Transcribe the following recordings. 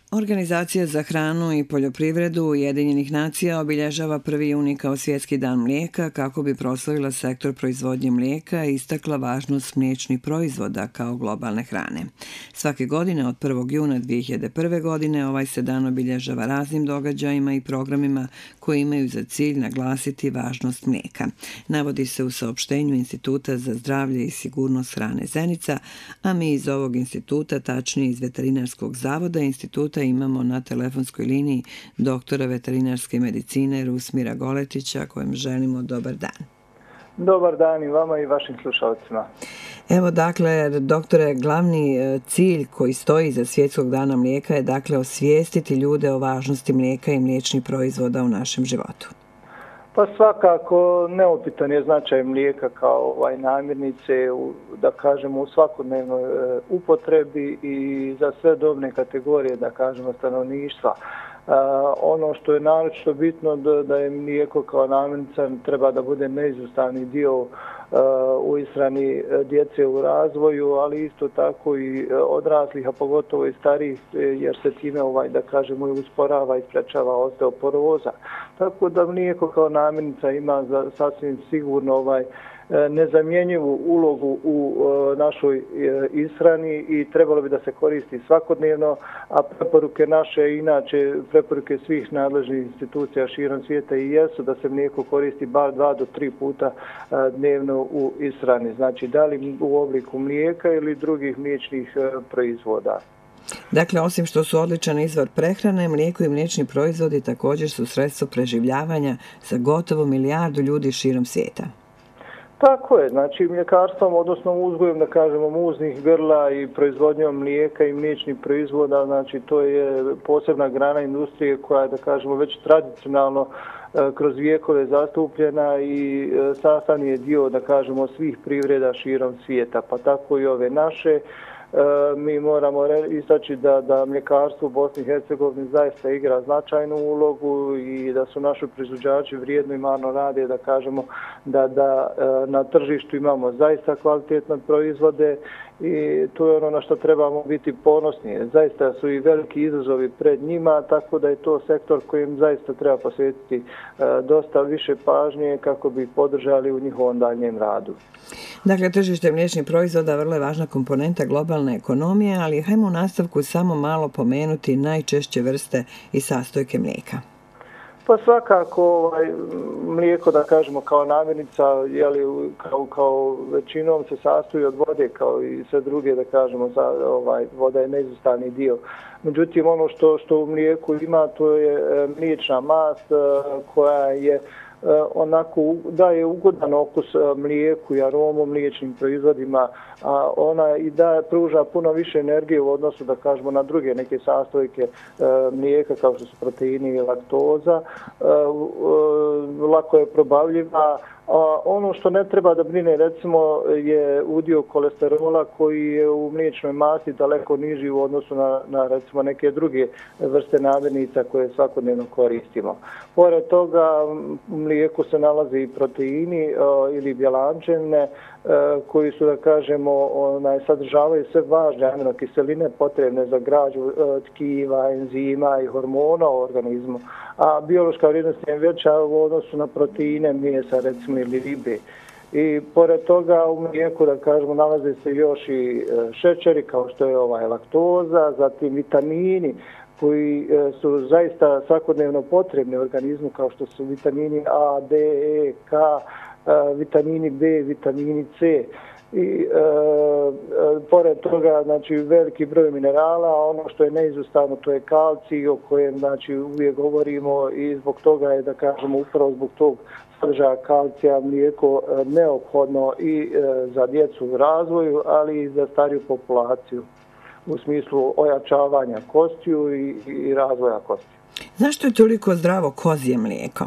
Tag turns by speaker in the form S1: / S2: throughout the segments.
S1: Organizacija za hranu i poljoprivredu Ujedinjenih nacija obilježava 1. juni kao Svjetski dan mlijeka kako bi proslavila sektor proizvodnje mlijeka i istakla važnost mliječnih proizvoda kao globalne hrane. Svake godine od 1. juna 2001. godine ovaj se dan obilježava raznim događajima i programima koji imaju za cilj naglasiti važnost mlijeka. Navodi se u saopštenju Instituta za zdravlje i sigurnost hrane Zenica, a mi iz ovog instituta, tačnije iz Veterinarskog zavoda instituta, imamo na telefonskoj liniji doktora veterinarske medicine Rusmira Goletića, kojem želimo dobar dan.
S2: Dobar dan i vama i vašim slušalcima.
S1: Evo dakle, doktore, glavni cilj koji stoji iza Svjetskog dana mlijeka je dakle osvijestiti ljude o važnosti mlijeka i mliječnih proizvoda u našem životu.
S2: Pa svakako neupitan je značaj mlijeka kao namirnice, da kažemo, u svakodnevnoj upotrebi i za sve dobne kategorije, da kažemo, stanovništva. Ono što je naročito bitno da je mlijeko kao namirnica treba da bude neizostavni dio u ishrani djece u razvoju, ali isto tako i odraslih, a pogotovo i starijih, jer se time, da kažemo, i usporava i sprečava osteoporoza. Tako da mlijeko kao namirnica ima sasvim sigurno nezamjenjivu ulogu u našoj ishrani i trebalo bi da se koristi svakodnevno, a preporuke naše, inače preporuke svih nadležnih institucija širom svijeta i jesu da se mlijeko koristi bar 2 do 3 puta dnevno u ishrani. Znači, da li u obliku mlijeka ili drugih mliječnih proizvoda.
S1: Dakle, osim što su odličan izvor prehrane, mlijeko i mliječni proizvodi također su sredstvo preživljavanja za gotovo 1 milijardu ljudi širom svijeta.
S2: Tako je, znači mljekarstvom, odnosno uzgojem, da kažemo, muznih grla i proizvodnjom mlijeka i mliječnih proizvoda, znači to je posebna grana industrije koja je, da kažemo, već tradicionalno kroz vijekove zastupljena i sastavni je dio, da kažemo, svih privreda širom svijeta, pa tako i ove naše. Mi moramo istaći da mljekarstvo u Bosni i Hercegovini zaista igra značajnu ulogu i da su naši proizvođači vrijedno i marno rade, da kažemo, da na tržištu imamo zaista kvalitetne proizvode i to je ono na što trebamo biti ponosni. Zaista su i veliki izazovi pred njima, tako da je to sektor kojim zaista treba posvetiti dosta više pažnje kako bi podržali u njihovom daljnjem radu.
S1: Dakle, tržište mliječnih proizvoda vrlo je važna komponenta globalne ekonomije, ali hajmo u nastavku samo malo pomenuti najčešće vrste i sastojke mlijeka.
S2: Pa svakako mlijeko, da kažemo, kao namirnica, kao većinom se sastoji od vode, kao i sve druge, da kažemo, voda je neizostavni dio. Međutim, ono što u mlijeku ima, to je mliječna mast koja je onako daje ugodan okus mlijeku i aromu mliječnim proizvodima, a ona i pruža puno više energije u odnosu, da kažemo, na druge neke sastojke mlijeka kao što su proteini i laktoza. Lako je probavljiva. Ono što ne treba da brine, recimo, je udio kolesterola koji je u mliječnoj masti daleko niži u odnosu na recimo neke druge vrste namirnica koje svakodnevno koristimo. Pored toga u mlijeku se nalaze i proteini ili bjelančevine koji su, da kažemo, sadržavaju sve važne aminokiseline potrebne za građu tkiva, enzima i hormona u organizmu, a biološka vrijednost je veća u odnosu na proteine mesa, recimo, ili ribe. I pored toga u mlijeku, da kažemo, nalaze se još i šećeri kao što je laktoza, zatim vitamini koji su zaista svakodnevno potrebni u organizmu kao što su vitamini A, D, E, K, vitamini B, vitamini C. I pored toga, znači, veliki broj minerala, a ono što je neizostavno to je kalcij o kojem, znači, uvijek govorimo i zbog toga je, da kažemo, upravo zbog tog sadržaja kalcija mlijeko neophodno i za djecu u razvoju, ali i za stariju populaciju u smislu ojačavanja kostiju i razvoja kostiju.
S1: Zašto je toliko zdravo kozje mlijeko?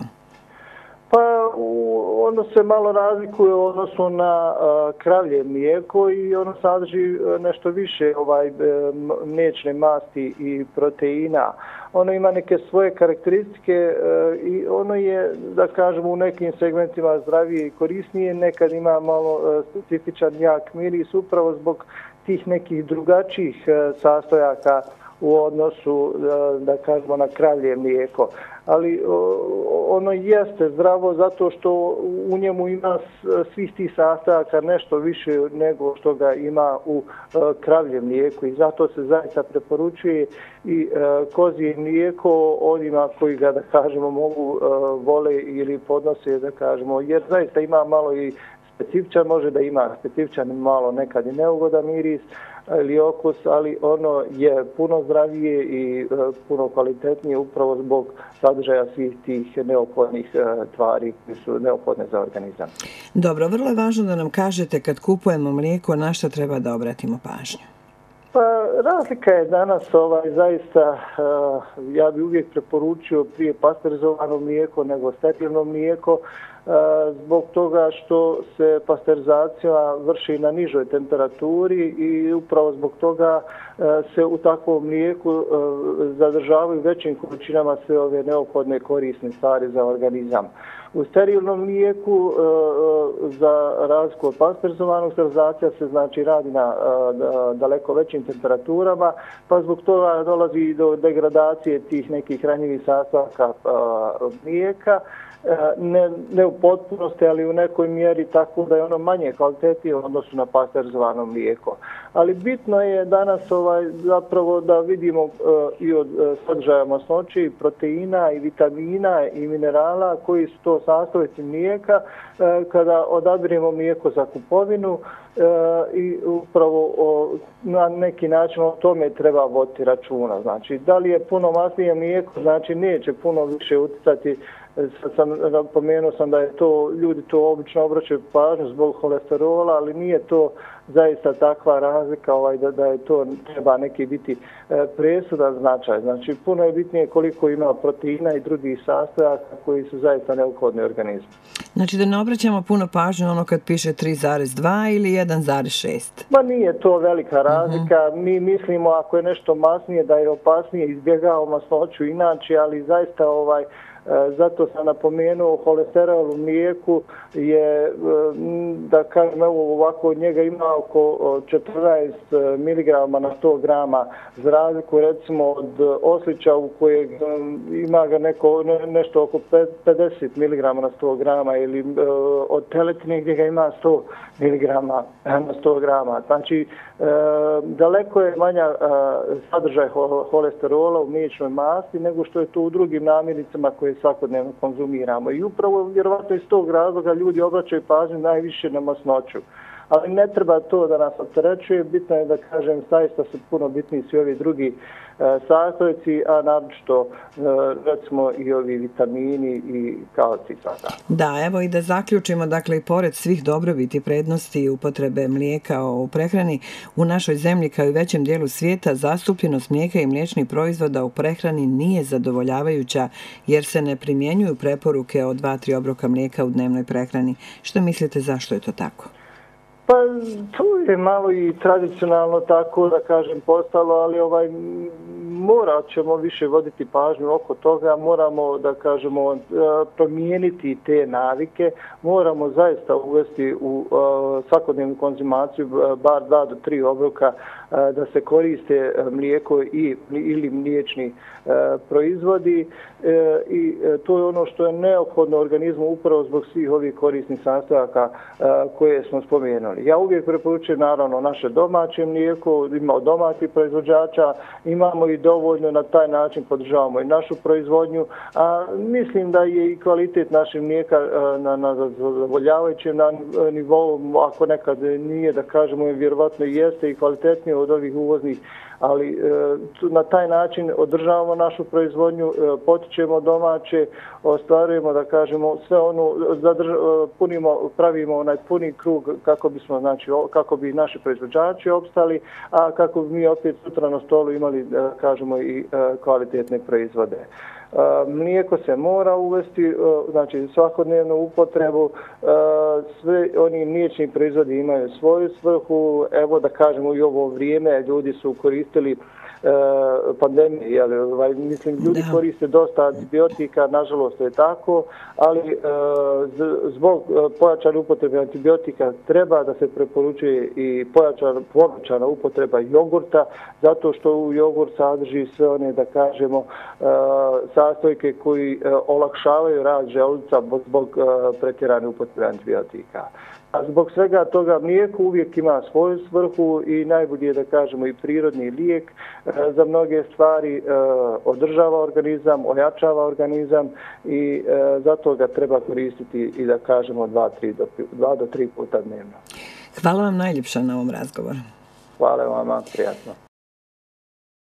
S2: Pa ono se malo razlikuje u odnosu na kravlje mlijeko i ono sadrži nešto više mliječne masti i proteina. Ono ima neke svoje karakteristike i ono je, da kažemo, u nekim segmentima zdravije i korisnije, nekad ima malo specifičan jak miris upravo zbog tih nekih drugačijih sastojaka u odnosu, da kažemo, na kravlje mlijeko. Ali ono jeste zdravo zato što u njemu ima svih tih sastojaka nešto više nego što ga ima u kravljem mlijeku i zato se zaista preporučuje i kozje mlijeko onima koji ga, da kažemo, mogu vole ili podnose, da kažemo, jer zaista ima malo i specifičan, može da ima specifičan malo nekad i neugodan miris ili okus, ali ono je puno zdravije i puno kvalitetnije upravo zbog sadržaja svih tih neophodnih tvari koje su neophodne za organizam.
S1: Dobro, vrlo je važno da nam kažete kad kupujemo mlijeko na što treba da obratimo pažnju.
S2: Pa razlika je danas zaista, ja bih uvijek preporučio prije pasterizovano mlijeko nego sterilno mlijeko, zbog toga što se pasterizacija vrši na nižoj temperaturi i upravo zbog toga se u takvom mlijeku zadržavaju većim količinama sve ove neophodne korisne stvari za organizam. U sterilnom mlijeku, za razliku od pasterizovanog, sterilizacija se znači radi na daleko većim temperaturama, pa zbog toga dolazi do degradacije tih nekih hranjivih sastojaka mlijeka. Ne u potpunosti, ali u nekoj mjeri tako da je ono manje kvalitetnije u odnosu na pasterizovano mlijeko. Ali bitno je danas zapravo da vidimo i od sadržaja masnoće, proteina i vitamina i minerala koji su to sastojci mlijeka kada odabiremo mlijeko za kupovinu i upravo na neki način o tome treba voditi računa. Znači, da li je puno masnije mlijeko, znači neće puno više utjecati. Napomenuo sam da je to, ljudi to obično obraćaju pažnju zbog holesterola, ali nije to zaista takva razlika da je to treba neki biti presudan značaj. Znači, puno je bitnije koliko ima proteina i drugih sastojaka koji su zaista neophodni organizmu.
S1: Znači da ne obraćamo puno pažnju ono kad piše 3,2 ili 1,6?
S2: Ma nije to velika razlika. Mi mislimo ako je nešto masnije da je opasnije, izbjegao masnoću inače, ali zaista zato sam napomenuo, holesterol u mlijeku je, da kažem, ovako od njega ima oko 14 mg na 100 grama, za razliku recimo od oslića u kojeg ima ga nešto oko 50 mg na 100 grama ili od teletine gdje ga ima 100 mg na 100 grama. Znači, daleko je manja sadržaj holesterola u mliječnoj masti nego što je to u drugim namirnicama koje svakodnevno konzumiramo. I upravo vjerovatno iz tog razloga ljudi obraćaju pažnju najviše na masnoću. Ali ne treba to da nas opterećuje, bitno je da kažem, zaista su puno bitniji svi ovi drugi sastojci, a naročito recimo i ovi vitamini i kalcij.
S1: Da, evo i da zaključimo, dakle i pored svih dobrobiti i prednosti upotrebe mlijeka u prehrani, u našoj zemlji kao i većem dijelu svijeta zastupljenost mlijeka i mliječnih proizvoda u prehrani nije zadovoljavajuća jer se ne primjenjuju preporuke o 2-3 obroka mlijeka u dnevnoj prehrani. Što mislite zašto je to tako?
S2: Pa to je malo i tradicionalno tako, da kažem, postalo, ali morat ćemo više voditi pažnju oko toga, moramo, da kažemo, promijeniti te navike, moramo zaista uvesti u svakodnevnu konzumaciju bar 2 do 3 obroka da se koriste mlijeko ili mliječni proizvodi i to je ono što je neophodno organizmu upravo zbog svih ovih korisnih sastojaka koje smo spomenuli. Ja uvijek preporučujem naravno naše domaće mlijeko, imamo domaćih proizvođača, imamo i dovoljno, na taj način podržavamo i našu proizvodnju, a mislim da je i kvalitet našeg mlijeka na zadovoljavajućem nivou, ako nekad nije, da kažemo, vjerovatno jeste i kvalitetnije od ovih uvoznih, ali na taj način održavamo našu proizvodnju, potičemo domaće, ostvarujemo, da kažemo, sve ono, pravimo onaj puni krug kako bi naši proizvođači opstali, a kako bi mi opet sutra na stolu imali, da kažemo, i kvalitetne proizvode. Mlijeko se mora uvesti, znači svakodnevnu upotrebu, sve oni mliječni proizvodi imaju svoju svrhu, evo da kažemo i ovo vrijeme ljudi su koristili pandemije. Mislim, ljudi koriste dosta antibiotika, nažalost je tako, ali zbog pojačane upotrebe antibiotika treba da se preporučuje i povećana upotreba jogurta, zato što u jogurt sadrži sve one, da kažemo, sastojke koji olakšavaju rad želuca zbog pretjerane upotrebe antibiotika. A zbog svega toga mlijeko uvijek ima svoju svrhu i najbolje je, da kažemo, i prirodni lijek za mnoge stvari, održava organizam, ojačava organizam i zato ga treba koristiti i, da kažemo, 2 do 3 puta dnevno.
S1: Hvala vam najljepša na ovom razgovoru.
S2: Hvala vam, prijatno.